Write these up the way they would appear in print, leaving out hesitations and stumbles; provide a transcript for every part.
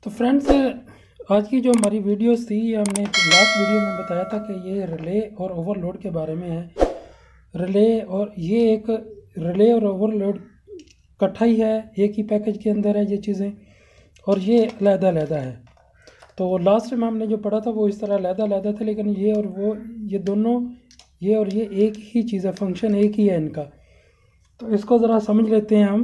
तो फ्रेंड्स, आज की जो हमारी वीडियोस थी ये हमने लास्ट वीडियो में बताया था कि ये रिले और ओवरलोड के बारे में है। रिले और ओवरलोड इकट्ठा ही है, एक ही पैकेज के अंदर है ये चीज़ें, और ये अलग-अलग है। तो लास्ट में हमने जो पढ़ा था वो इस तरह अलग-अलग थे, लेकिन ये और वो ये दोनों ये और ये एक ही चीज़ है, फंक्शन एक ही है इनका। तो इसको ज़रा समझ लेते हैं हम।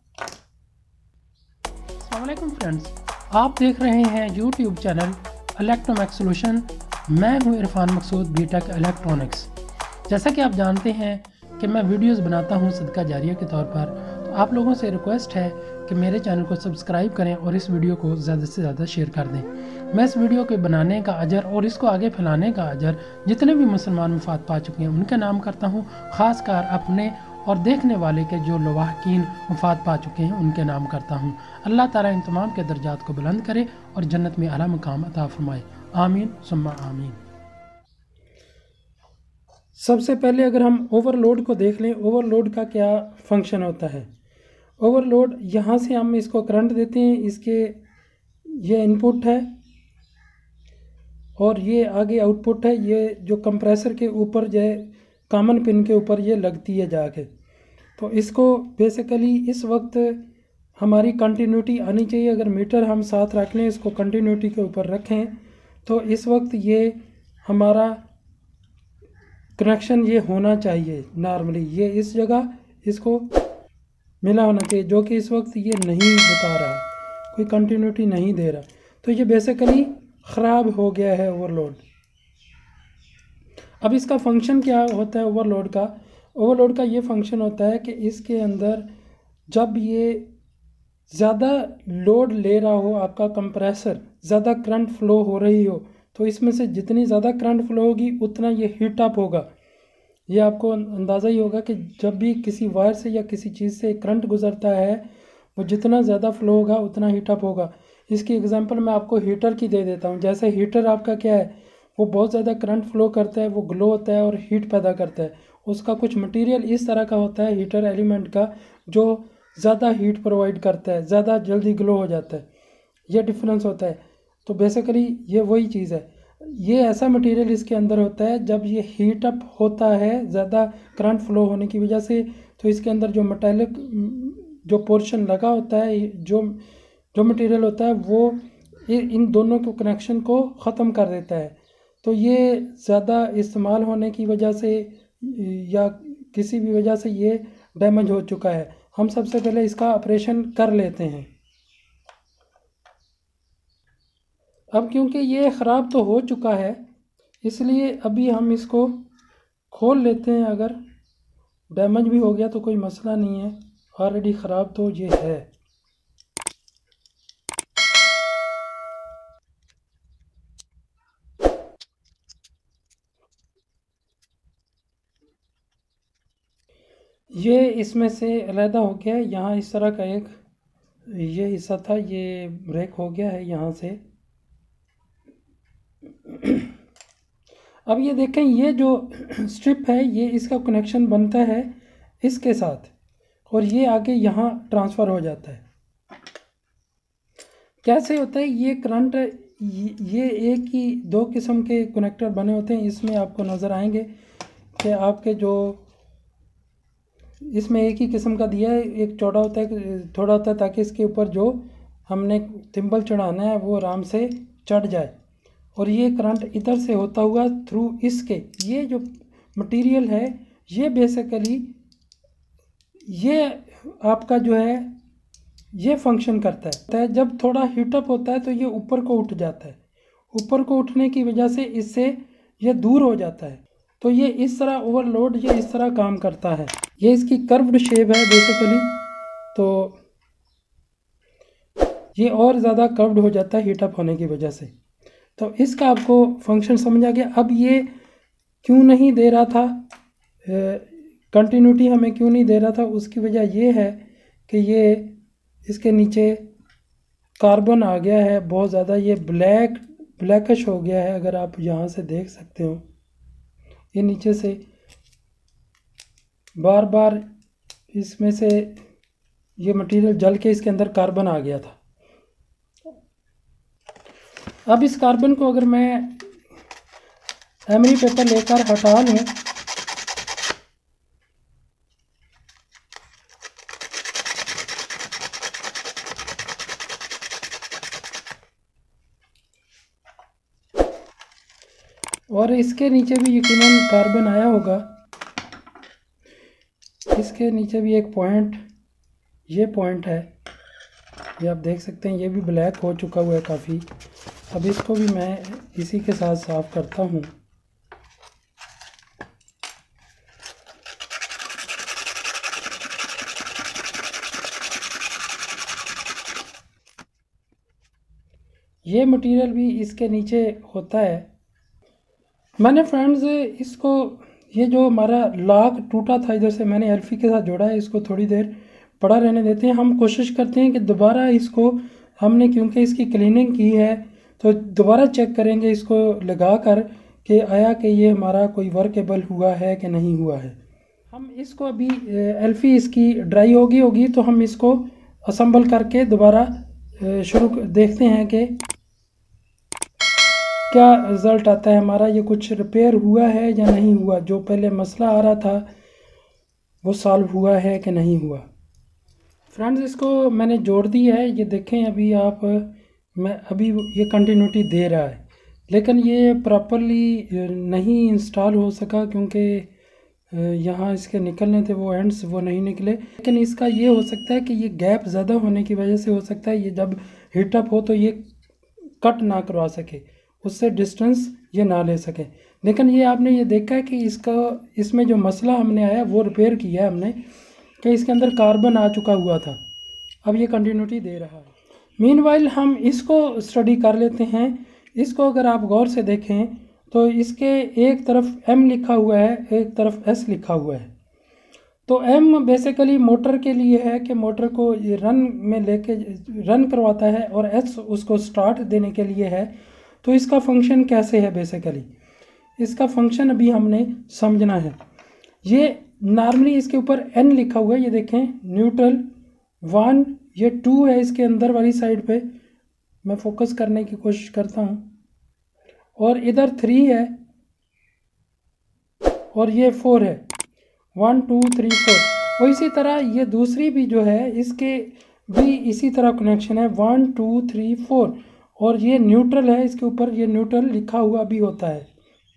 अस्सलाम वालेकुम फ्रेंड्स, आप देख रहे हैं यूट्यूब चैनल इलेक्ट्रोमैक्स सोल्यूशन। मैं हूं इरफान मकसूद, बीटेक इलेक्ट्रॉनिक्स। जैसा कि आप जानते हैं कि मैं वीडियोस बनाता हूं सदका जारिया के तौर पर, तो आप लोगों से रिक्वेस्ट है कि मेरे चैनल को सब्सक्राइब करें और इस वीडियो को ज़्यादा से ज़्यादा शेयर कर दें। मैं इस वीडियो के बनाने का अजर और इसको आगे फैलाने का अजर जितने भी मुसलमान मुफाद पा चुके हैं उनका नाम करता हूँ, ख़ासकर अपने और देखने वाले के जो लवाहकीन मुफाद पा चुके हैं उनके नाम करता हूँ। अल्लाह ताला इन तमाम के दर्जात को बुलंद करे और जन्नत में आला मुकाम अता फरमाए, आमीन सुम्मा आमीन। सबसे पहले अगर हम ओवरलोड को देख लें, ओवरलोड का क्या फंक्शन होता है। ओवरलोड, यहाँ से हम इसको करंट देते हैं, इसके ये इनपुट है और ये आगे आउटपुट है। ये जो कंप्रेसर के ऊपर जो है कॉमन पिन के ऊपर ये लगती है जाके। तो इसको बेसिकली इस वक्त हमारी कंटिन्यूटी आनी चाहिए। अगर मीटर हम साथ रख लें, इसको कंटिन्यूटी के ऊपर रखें, तो इस वक्त ये हमारा कनेक्शन ये होना चाहिए। नॉर्मली ये इस जगह इसको मिला होना चाहिए, जो कि इस वक्त ये नहीं बता रहा, कोई कंटिन्यूटी नहीं दे रहा। तो ये बेसिकली ख़राब हो गया है ओवरलोड। अब इसका फंक्शन क्या होता है ओवरलोड का? ओवरलोड का ये फंक्शन होता है कि इसके अंदर जब ये ज़्यादा लोड ले रहा हो, आपका कंप्रेसर ज़्यादा करंट फ्लो हो रही हो, तो इसमें से जितनी ज़्यादा करंट फ्लो होगी उतना ये हीट अप होगा। ये आपको अंदाज़ा ही होगा कि जब भी किसी वायर से या किसी चीज़ से करंट गुजरता है, वो जितना ज़्यादा फ्लो होगा उतना हीट अप होगा। इसकी एग्जांपल मैं आपको हीटर की दे देता हूँ। जैसे हीटर आपका क्या है, वो बहुत ज़्यादा करंट फ्लो करता है, वो ग्लो होता है और हीट पैदा करता है। उसका कुछ मटेरियल इस तरह का होता है हीटर एलिमेंट का, जो ज़्यादा हीट प्रोवाइड करता है, ज़्यादा जल्दी ग्लो हो जाता है। ये डिफरेंस होता है। तो बेसिकली ये वही चीज़ है। ये ऐसा मटेरियल इसके अंदर होता है, जब ये हीट अप होता है ज़्यादा करंट फ्लो होने की वजह से, तो इसके अंदर जो मेटालिक जो पोर्शन लगा होता है, जो जो मटेरियल होता है, वो इन दोनों के कनेक्शन को ख़त्म कर देता है। तो ये ज़्यादा इस्तेमाल होने की वजह से या किसी भी वजह से ये डैमेज हो चुका है। हम सबसे पहले इसका ऑपरेशन कर लेते हैं। अब क्योंकि ये ख़राब तो हो चुका है, इसलिए अभी हम इसको खोल लेते हैं। अगर डैमेज भी हो गया तो कोई मसला नहीं है, ऑलरेडी ख़राब तो ये है। ये इसमें से अलहदा हो गया है। यहाँ इस तरह का एक ये हिस्सा था, ये ब्रेक हो गया है यहाँ से। अब ये देखें, ये जो स्ट्रिप है ये इसका कनेक्शन बनता है इसके साथ, और ये आगे यहाँ ट्रांसफ़र हो जाता है। कैसे होता है ये करंट? ये एक ही दो किस्म के कनेक्टर बने होते हैं। इसमें आपको नज़र आएंगे कि आपके जो इसमें एक ही किस्म का दिया है, एक चौड़ा होता है, थोड़ा होता है, ताकि इसके ऊपर जो हमने थिम्बल चढ़ाना है वो आराम से चढ़ जाए। और ये करंट इधर से होता हुआ थ्रू इसके ये जो मटेरियल है, ये बेसिकली ये आपका जो है ये फंक्शन करता है। जब थोड़ा हीटअप होता है तो ये ऊपर को उठ जाता है। ऊपर को उठने की वजह से इससे ये दूर हो जाता है। तो ये इस तरह ओवरलोड ये इस तरह काम करता है। ये इसकी कर्व्ड शेप है बेसिकली, तो ये और ज़्यादा कर्व्ड हो जाता है हीटअप होने की वजह से। तो इसका आपको फंक्शन समझ आ गया। अब ये क्यों नहीं दे रहा था, कंटिन्यूटी हमें क्यों नहीं दे रहा था, उसकी वजह ये है कि ये इसके नीचे कार्बन आ गया है बहुत ज़्यादा, ये ब्लैकिश हो गया है। अगर आप यहाँ से देख सकते हो, ये नीचे से बार बार इसमें से ये मटेरियल जल के इसके अंदर कार्बन आ गया था। अब इस कार्बन को अगर मैं एमरी पेपर लेकर हटा लूँ, और इसके नीचे भी यकीनन कार्बन आया होगा, इसके नीचे भी एक पॉइंट, ये पॉइंट है, ये आप देख सकते हैं, ये भी ब्लैक हो चुका हुआ है काफ़ी। अब इसको भी मैं इसी के साथ साफ़ करता हूँ। ये मटेरियल भी इसके नीचे होता है। मैंने फ्रेंड्स इसको, ये जो हमारा लॉक टूटा था इधर से, मैंने एल्फी के साथ जोड़ा है, इसको थोड़ी देर पड़ा रहने देते हैं। हम कोशिश करते हैं कि दोबारा इसको, हमने क्योंकि इसकी क्लीनिंग की है तो दोबारा चेक करेंगे इसको लगा कर कि आया कि ये हमारा कोई वर्केबल हुआ है कि नहीं हुआ है। हम इसको अभी एल्फी इसकी ड्राई होगी तो हम इसको असम्बल करके दोबारा शुरू देखते हैं कि क्या रिज़ल्ट आता है हमारा, ये कुछ रिपेयर हुआ है या नहीं हुआ, जो पहले मसला आ रहा था वो सॉल्व हुआ है कि नहीं हुआ। फ्रेंड्स इसको मैंने जोड़ दिया है, ये देखें अभी आप, मैं अभी ये कंटिन्यूटी दे रहा है, लेकिन ये प्रॉपरली नहीं इंस्टॉल हो सका क्योंकि यहाँ इसके निकलने थे वो एंड्स, वो नहीं निकले। लेकिन इसका ये हो सकता है कि ये गैप ज़्यादा होने की वजह से हो सकता है ये जब हीटअप हो तो ये कट ना करवा सके, उससे डिस्टेंस ये ना ले सके। लेकिन ये आपने ये देखा है कि इसमें जो मसला हमने आया वो रिपेयर किया है हमने, कि इसके अंदर कार्बन आ चुका हुआ था, अब ये कंटिन्यूटी दे रहा है। मीनवाइल हम इसको स्टडी कर लेते हैं। इसको अगर आप गौर से देखें तो इसके एक तरफ M लिखा हुआ है, एक तरफ S लिखा हुआ है। तो M बेसिकली मोटर के लिए है कि मोटर को ये रन में लेके रन करवाता है, और S उसको स्टार्ट देने के लिए है। तो इसका फंक्शन कैसे है, बेसिकली इसका फंक्शन अभी हमने समझना है। ये नॉर्मली इसके ऊपर N लिखा हुआ है, ये देखें, न्यूट्रल 1, ये 2 है इसके अंदर वाली साइड पे, मैं फोकस करने की कोशिश करता हूँ, और इधर 3 है और ये 4 है, 1 2 3 4। और इसी तरह ये दूसरी भी जो है इसके भी इसी तरह कनेक्शन है, 1 2 3 4, और ये न्यूट्रल है, इसके ऊपर ये न्यूट्रल लिखा हुआ भी होता है।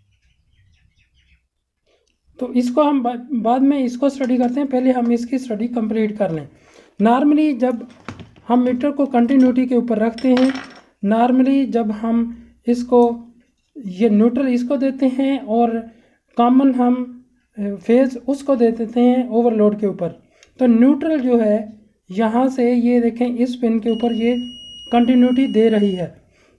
तो इसको हम बाद में इसको स्टडी करते हैं, पहले हम इसकी स्टडी कंप्लीट कर लें। नॉर्मली जब हम मीटर को कंटिन्यूटी के ऊपर रखते हैं, नॉर्मली जब हम इसको ये न्यूट्रल इसको देते हैं और कॉमन हम फेज उसको दे देते हैं ओवरलोड के ऊपर, तो न्यूट्रल जो है यहाँ से ये देखें इस पिन के ऊपर ये कंटिन्यूटी दे रही है।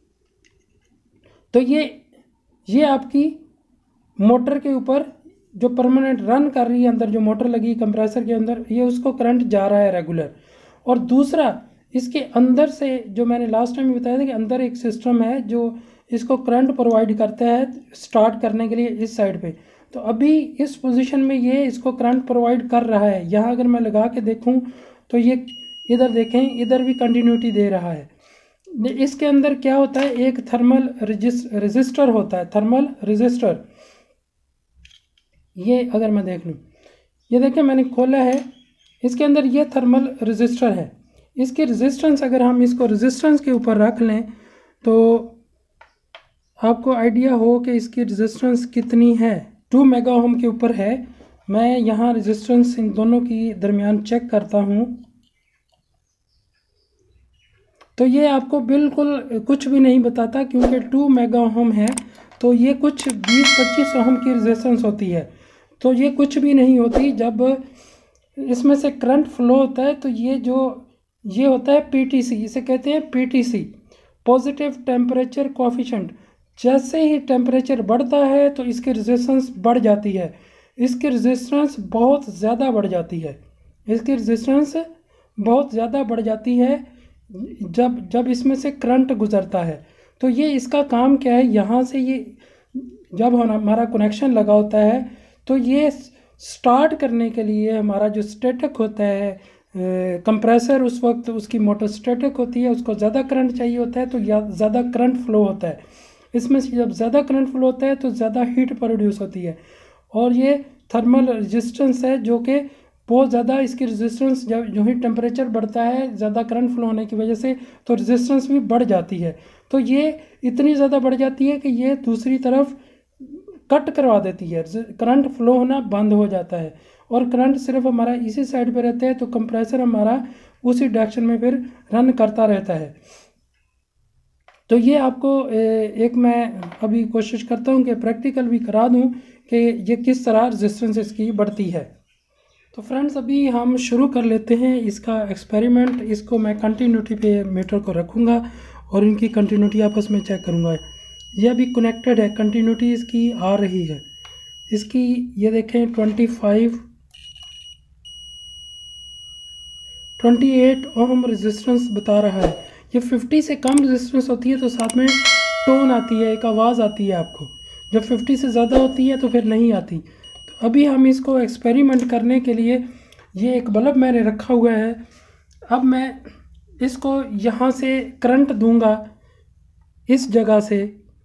तो ये आपकी मोटर के ऊपर जो परमानेंट रन कर रही है, अंदर जो मोटर लगी कंप्रेसर के अंदर, ये उसको करंट जा रहा है रेगुलर। और दूसरा इसके अंदर से जो मैंने लास्ट टाइम बताया था कि अंदर एक सिस्टम है जो इसको करंट प्रोवाइड करता है स्टार्ट करने के लिए इस साइड पे। तो अभी इस पोजीशन में ये इसको करंट प्रोवाइड कर रहा है। यहाँ अगर मैं लगा के देखूँ तो ये इधर देखें, इधर भी कंटिन्यूटी दे रहा है। इसके अंदर क्या होता है, एक थर्मल रजिस्टर होता है, थर्मल रजिस्टर। ये अगर मैं देख लूँ, ये देखें मैंने खोला है, इसके अंदर ये थर्मल रजिस्टर है। इसकी रेजिस्टेंस अगर हम इसको रेजिस्टेंस के ऊपर रख लें तो आपको आइडिया हो कि इसकी रेजिस्टेंस कितनी है। 2 मेगा ओम के ऊपर है। मैं यहाँ रेजिस्टेंस इन दोनों की दरमियान चेक करता हूँ, तो ये आपको बिल्कुल कुछ भी नहीं बताता, क्योंकि 2 मेगा ओम है तो ये कुछ 20-25 ओम की रेजिस्टेंस होती है, तो ये कुछ भी नहीं होती। जब इसमें से करंट फ्लो होता है तो ये होता है पीटीसी, इसे कहते हैं पीटीसी, पॉजिटिव टेम्परेचर कोएफिशिएंट। जैसे ही टेम्परेचर बढ़ता है तो इसकी रेजिस्टेंस बढ़ जाती है, इसकी रेजिस्टेंस बहुत ज़्यादा बढ़ जाती है, इसकी रेजिस्टेंस बहुत ज़्यादा बढ़ जाती है जब इसमें से करंट गुजरता है। तो ये इसका काम क्या है, यहाँ से ये जब हमारा कनेक्शन लगा होता है तो ये स्टार्ट करने के लिए हमारा जो स्टैटिक होता है कंप्रेसर उस वक्त उसकी मोटर स्टैटिक होती है, उसको ज़्यादा करंट चाहिए होता है तो ज़्यादा करंट फ्लो होता है। इसमें जब ज़्यादा करंट फ्लो होता है तो ज़्यादा हीट प्रोड्यूस होती है, और ये थर्मल रेजिस्टेंस है जो कि बहुत ज़्यादा इसकी रेजिस्टेंस, जब जो ही टेम्परेचर बढ़ता है ज़्यादा करंट फ्लो होने की वजह से तो रेजिस्टेंस भी बढ़ जाती है। तो ये इतनी ज़्यादा बढ़ जाती है कि ये दूसरी तरफ कट करवा देती है, करंट फ्लो होना बंद हो जाता है, और करंट सिर्फ हमारा इसी साइड पे रहता है तो कंप्रेसर हमारा उसी डायरेक्शन में फिर रन करता रहता है। तो ये आपको एक मैं अभी कोशिश करता हूँ कि प्रैक्टिकल भी करा दूँ कि ये किस तरह रेजिस्टेंस इसकी बढ़ती है। तो फ्रेंड्स अभी हम शुरू कर लेते हैं इसका एक्सपेरिमेंट। इसको मैं कंटिन्यूटी पे मीटर को रखूँगा और इनकी कंटिन्यूटी आपस में चेक करूँगा। ये अभी कनेक्टेड है, कंटिन्यूटी इसकी आ रही है। इसकी ये देखें 28 ओम रेजिस्टेंस बता रहा है। ये 50 से कम रेजिस्टेंस होती है तो साथ में टोन आती है, एक आवाज़ आती है आपको। जब 50 से ज़्यादा होती है तो फिर नहीं आती। तो अभी हम इसको एक्सपेरिमेंट करने के लिए ये एक बल्ब मैंने रखा हुआ है। अब मैं इसको यहाँ से करंट दूंगा, इस जगह से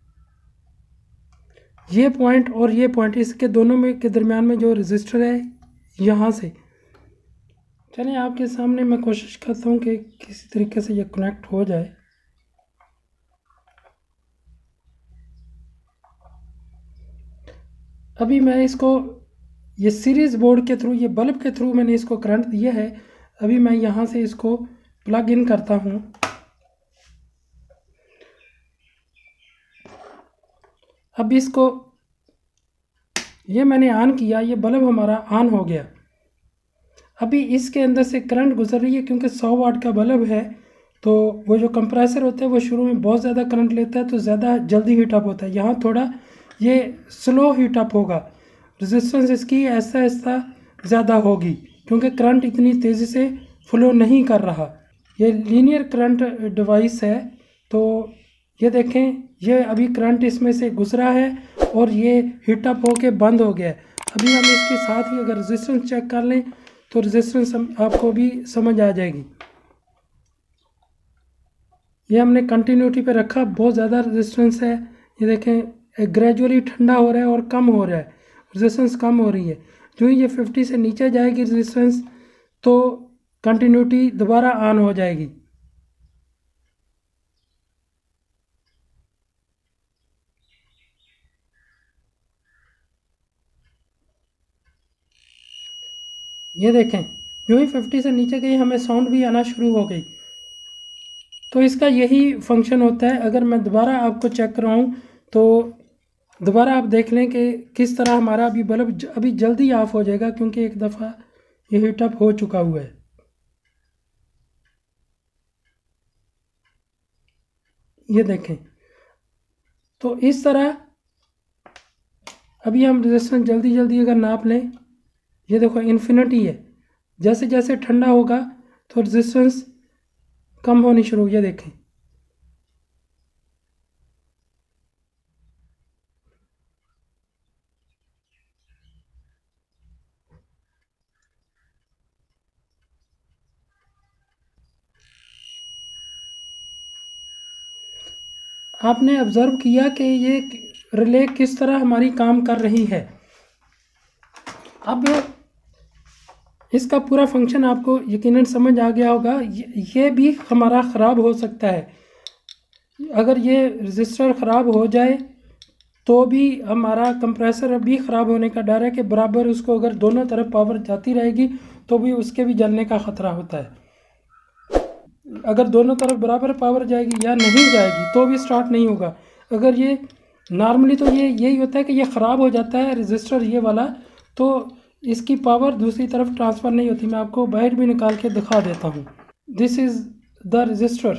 ये पॉइंट और ये पॉइंट, इसके दोनों में के दरमियान में जो रजिस्टर है यहाँ से। चलिए आपके सामने मैं कोशिश करता हूँ कि किसी तरीके से ये कनेक्ट हो जाए। अभी मैं इसको ये सीरीज़ बोर्ड के थ्रू, ये बल्ब के थ्रू मैंने इसको करंट दिया है। अभी मैं यहाँ से इसको प्लग इन करता हूँ। अब इसको ये मैंने ऑन किया, ये बल्ब हमारा ऑन हो गया। अभी इसके अंदर से करंट गुजर रही है, क्योंकि 100 वाट का बल्ब है तो वो जो कंप्रेसर होता है वो शुरू में बहुत ज़्यादा करंट लेता है तो ज़्यादा जल्दी हीटअप होता है। यहाँ थोड़ा ये स्लो हीटअप होगा, रेजिस्टेंस इसकी ऐसा ऐसा ज़्यादा होगी क्योंकि करंट इतनी तेज़ी से फ्लो नहीं कर रहा। ये लीनियर करंट डिवाइस है। तो ये देखें, ये अभी करंट इसमें से गुजरा है और ये हीटअप होके बंद हो गया है। अभी हम इसके साथ ही अगर रेजिस्टेंस चेक कर लें तो रेजिस्टेंस आपको भी समझ आ जाएगी। ये हमने कंटिन्यूटी पे रखा, बहुत ज़्यादा रेजिस्टेंस है। ये देखें ग्रेजुअली ठंडा हो रहा है और कम हो रहा है, रेजिस्टेंस कम हो रही है। जो ही ये 50 से नीचे जाएगी रेजिस्टेंस तो कंटिन्यूटी दोबारा ऑन हो जाएगी। ये देखें जो ही 50 से नीचे गई हमें साउंड भी आना शुरू हो गई। तो इसका यही फंक्शन होता है। अगर मैं दोबारा आपको चेक कराऊँ तो दोबारा आप देख लें कि किस तरह हमारा अभी बल्ब अभी जल्दी ऑफ हो जाएगा, क्योंकि एक दफ़ा ये हीटअप हो चुका हुआ है। ये देखें, तो इस तरह अभी हम रेजिस्टेंस जल्दी जल्दी अगर नाप लें, ये देखो इन्फिनिटी है। जैसे जैसे ठंडा होगा तो रेजिस्टेंस कम होनी शुरू हो। ये देखें, आपने ऑब्ज़र्व किया कि ये रिले किस तरह हमारी काम कर रही है। अब इसका पूरा फंक्शन आपको यकीनन समझ आ गया होगा। ये भी हमारा ख़राब हो सकता है। अगर ये रजिस्टर ख़राब हो जाए तो भी हमारा कंप्रेसर भी ख़राब होने का डर है कि बराबर उसको अगर दोनों तरफ पावर जाती रहेगी तो भी उसके भी जलने का ख़तरा होता है। अगर दोनों तरफ बराबर पावर जाएगी या नहीं जाएगी तो भी स्टार्ट नहीं होगा। अगर ये नॉर्मली तो ये यही होता है कि ये ख़राब हो जाता है रजिस्टर ये वाला, तो इसकी पावर दूसरी तरफ ट्रांसफ़र नहीं होती। मैं आपको बाहर भी निकाल के दिखा देता हूँ। This is the register.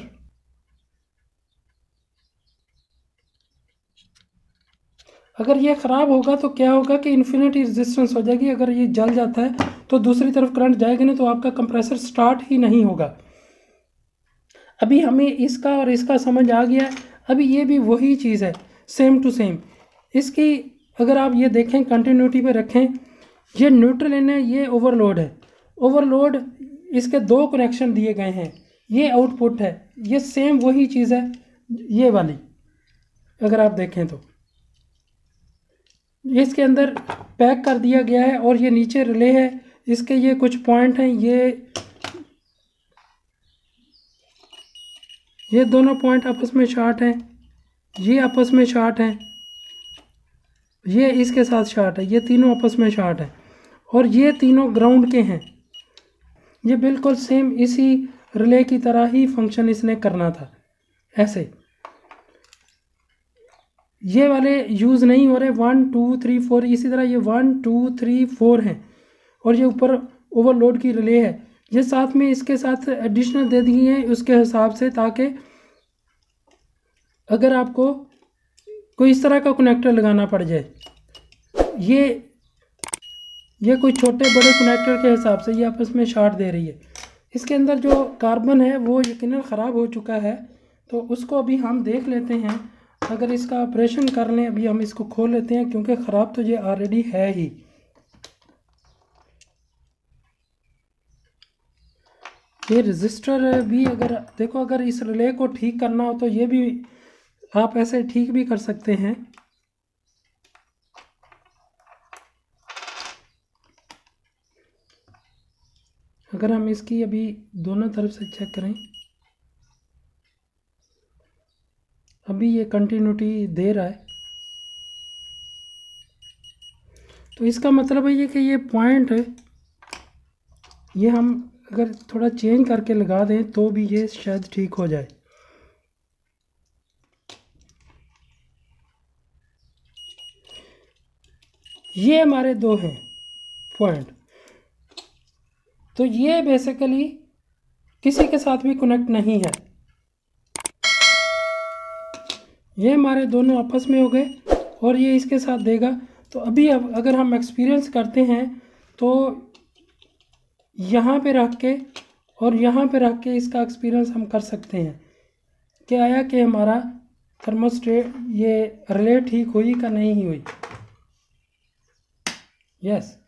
अगर ये ख़राब होगा तो क्या होगा कि इन्फिनिटी रेजिस्टेंस हो जाएगी। अगर ये जल जाता है तो दूसरी तरफ करंट जाएगा नहीं तो आपका कंप्रेसर स्टार्ट ही नहीं होगा। अभी हमें इसका और इसका समझ आ गया। अभी ये भी वही चीज़ है, सेम टू सेम। इसकी अगर आप ये देखें कंटिन्यूटी पे रखें, ये न्यूट्रल इन है, ये ओवरलोड है। ओवरलोड इसके 2 कनेक्शन दिए गए हैं, ये आउटपुट है, ये सेम वही चीज़ है ये वाली। अगर आप देखें तो इसके अंदर पैक कर दिया गया है और ये नीचे रिले है, इसके ये कुछ पॉइंट हैं, ये दोनों पॉइंट आपस में शॉर्ट हैं, ये आपस में शॉर्ट हैं, ये इसके साथ शॉर्ट है, ये तीनों आपस में शॉर्ट है और ये तीनों ग्राउंड के हैं। ये बिल्कुल सेम इसी रिले की तरह ही फंक्शन इसने करना था। ऐसे ये वाले यूज़ नहीं हो रहे, 1 2 3 4, इसी तरह ये 1 2 3 4 हैं और ये ऊपर ओवरलोड की रिले है। ये साथ में इसके साथ एडिशनल दे दिए हैं उसके हिसाब से, ताकि अगर आपको कोई इस तरह का कनेक्टर लगाना पड़ जाए, ये कोई छोटे बड़े कनेक्टर के हिसाब से ये आपस में शॉर्ट दे रही है। इसके अंदर जो कार्बन है वो यकीनन ख़राब हो चुका है, तो उसको अभी हम देख लेते हैं। अगर इसका ऑपरेशन कर लें, अभी हम इसको खोल लेते हैं क्योंकि ख़राब तो ये ऑलरेडी है ही। ये रजिस्टर भी अगर देखो, अगर इस रिले को ठीक करना हो तो ये भी आप ऐसे ठीक भी कर सकते हैं। अगर हम इसकी अभी दोनों तरफ से चेक करें, अभी ये कंटिन्यूटी दे रहा है, तो इसका मतलब है ये कि ये पॉइंट ये हम अगर थोड़ा चेंज करके लगा दें तो भी ये शायद ठीक हो जाए। ये हमारे 2 हैं पॉइंट, तो ये बेसिकली किसी के साथ भी कनेक्ट नहीं है। ये हमारे दोनों आपस में हो गए और ये इसके साथ देगा। तो अभी अब अगर हम एक्सपीरियंस करते हैं तो यहाँ पे रख के और यहाँ पे रख के इसका एक्सपीरियंस हम कर सकते हैं कि आया कि हमारा थर्मोस्टेट ये रिले ठीक हुई का नहीं हुई। यस,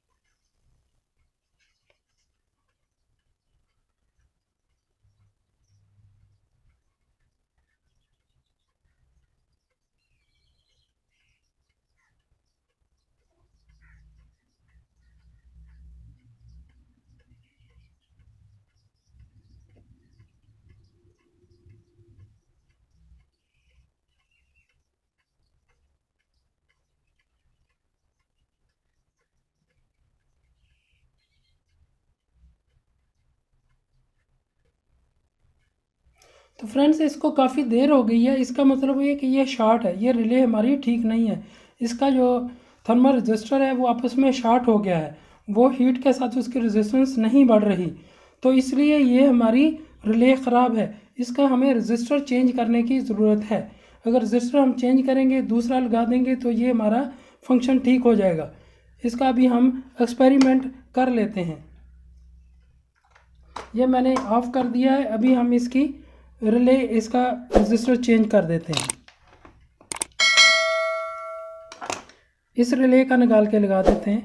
तो फ्रेंड्स इसको काफ़ी देर हो गई है, इसका मतलब ये कि ये शॉर्ट है, ये रिले हमारी ठीक नहीं है। इसका जो थर्मल रजिस्टर है वो आपस में शॉर्ट हो गया है, वो हीट के साथ उसकी रेजिस्टेंस नहीं बढ़ रही, तो इसलिए ये हमारी रिले ख़राब है। इसका हमें रजिस्टर चेंज करने की ज़रूरत है। अगर रजिस्टर हम चेंज करेंगे, दूसरा लगा देंगे, तो ये हमारा फंक्शन ठीक हो जाएगा। इसका अभी हम एक्सपेरिमेंट कर लेते हैं। ये मैंने ऑफ़ कर दिया है। अभी हम इसकी रिले इसका रजिस्टर चेंज कर देते हैं। इस रिले का निकाल के लगा देते हैं।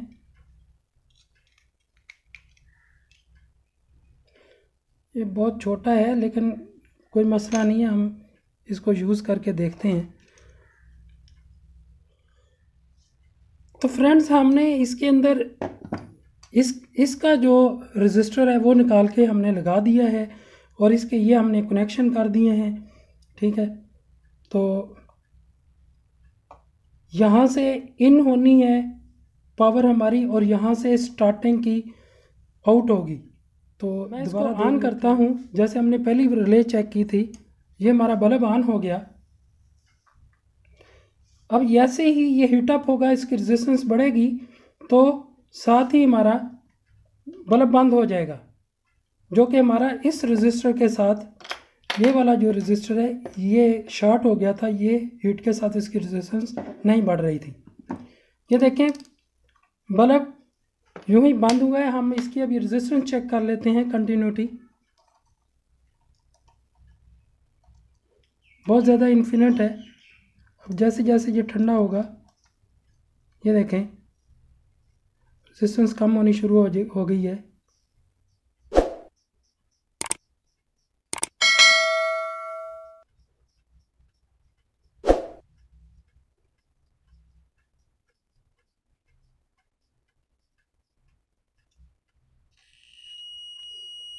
ये बहुत छोटा है लेकिन कोई मसला नहीं है, हम इसको यूज़ करके देखते हैं। तो फ्रेंड्स हमने इसके अंदर इसका जो रजिस्टर है वो निकाल के हमने लगा दिया है और इसके ये हमने कनेक्शन कर दिए हैं। ठीक है, तो यहाँ से इन होनी है पावर हमारी और यहाँ से स्टार्टिंग की आउट होगी। तो मैं इसको ऑन करता हूँ। जैसे हमने पहली रिले चेक की थी, ये हमारा बल्ब ऑन हो गया। अब जैसे ही ये हीटअप होगा, इसकी रेजिस्टेंस बढ़ेगी, तो साथ ही हमारा बल्ब बंद हो जाएगा, जो कि हमारा इस रजिस्टर के साथ ये वाला जो रजिस्टर है ये शॉर्ट हो गया था। ये हीट के साथ इसकी रेजिस्टेंस नहीं बढ़ रही थी। ये देखें बल्ब यूं ही बंद हुआ है। हम इसकी अभी रेजिस्टेंस चेक कर लेते हैं। कंटिन्यूटी बहुत ज़्यादा इन्फिनिट है। अब जैसे जैसे ये ठंडा होगा, ये देखें रेजिस्टेंस कम होनी शुरू हो गई है।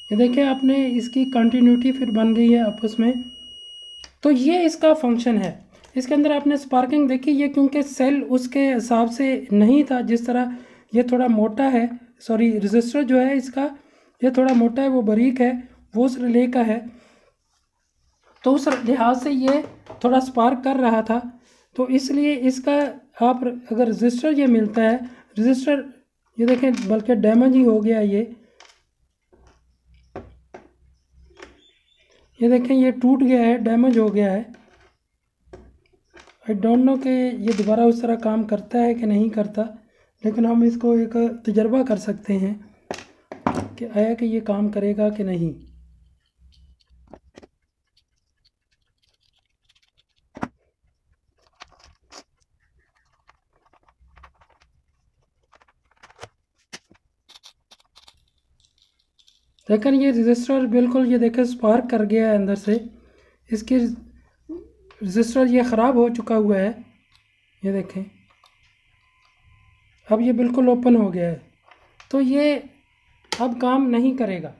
ये देखिए आपने इसकी कंटिन्यूटी फिर बन गई है आपस में। तो ये इसका फंक्शन है। इसके अंदर आपने स्पार्किंग देखी, ये क्योंकि सेल उसके हिसाब से नहीं था, जिस तरह ये थोड़ा मोटा है, सॉरी रजिस्टर जो है इसका ये थोड़ा मोटा है, वो बारीक है, वो उस रिले का है, तो उस लिहाज से ये थोड़ा स्पार्क कर रहा था। तो इसलिए इसका आप अगर रजिस्टर ये मिलता है, रजिस्टर ये देखें बल्कि डैमेज ही हो गया ये देखें ये टूट गया है, डैमेज हो गया है। आई डोंट नो कि ये दोबारा उस तरह काम करता है कि नहीं करता, लेकिन हम इसको एक तजर्बा कर सकते हैं कि आया कि ये काम करेगा कि नहीं। लेकिन ये रजिस्टर बिल्कुल ये देखें स्पार्क कर गया है अंदर से, इसकी रजिस्टर ये ख़राब हो चुका हुआ है, ये देखें अब ये बिल्कुल ओपन हो गया है, तो ये अब काम नहीं करेगा।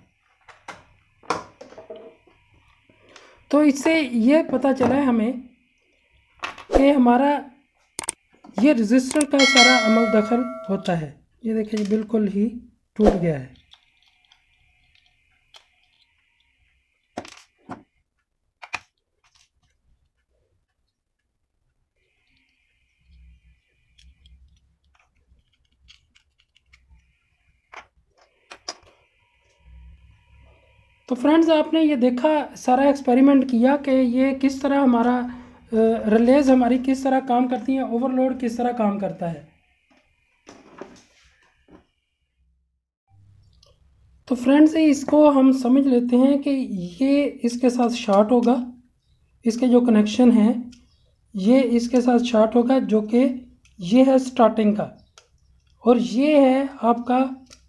तो इससे ये पता चला है हमें कि हमारा ये रजिस्टर का सारा अमल दखल होता है। ये देखिए ये बिल्कुल ही टूट गया है। तो फ्रेंड्स आपने ये देखा, सारा एक्सपेरिमेंट किया कि ये किस तरह हमारा रिलेज हमारी किस तरह काम करती हैं, ओवरलोड किस तरह काम करता है। तो फ्रेंड्स इसको हम समझ लेते हैं कि ये इसके साथ शॉर्ट होगा, इसके जो कनेक्शन है ये इसके साथ शॉर्ट होगा, जो कि ये है स्टार्टिंग का और ये है आपका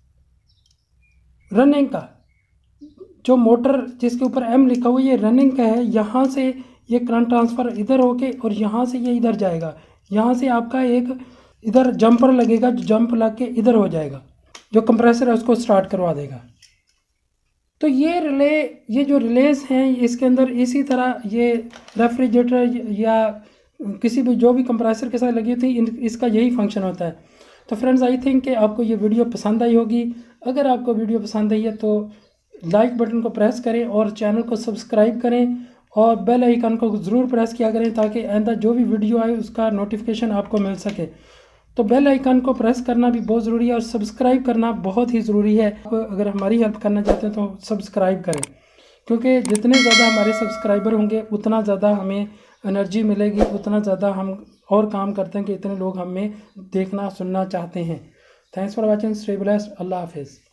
रनिंग का। जो मोटर जिसके ऊपर एम लिखा हुआ ये रनिंग का है, यहाँ से ये करंट ट्रांसफ़र इधर होके और यहाँ से ये इधर जाएगा, यहाँ से आपका एक इधर जंपर लगेगा, जो जंप लग के इधर हो जाएगा, जो कंप्रेसर है उसको स्टार्ट करवा देगा। तो ये रिले, ये जो रिलेज हैं इसके अंदर इसी तरह ये रेफ्रिजरेटर या किसी भी जो भी कंप्रेसर के साथ लगी थी इसका यही फंक्शन होता है। तो फ्रेंड्स आई थिंक कि आपको ये वीडियो पसंद आई होगी। अगर आपको वीडियो पसंद आई है तो लाइक बटन को प्रेस करें और चैनल को सब्सक्राइब करें और बेल आइकन को ज़रूर प्रेस किया करें ताकि आइंदा जो भी वीडियो आए उसका नोटिफिकेशन आपको मिल सके। तो बेल आइकन को प्रेस करना भी बहुत ज़रूरी है और सब्सक्राइब करना बहुत ही ज़रूरी है। अगर हमारी हेल्प करना चाहते हैं तो सब्सक्राइब करें, क्योंकि जितने ज़्यादा हमारे सब्सक्राइबर होंगे उतना ज़्यादा हमें एनर्जी मिलेगी, उतना ज़्यादा हम और काम करते हैं कि इतने लोग हमें देखना सुनना चाहते हैं। Thanks for watching, stay blessed, अल्लाह हाफिज़।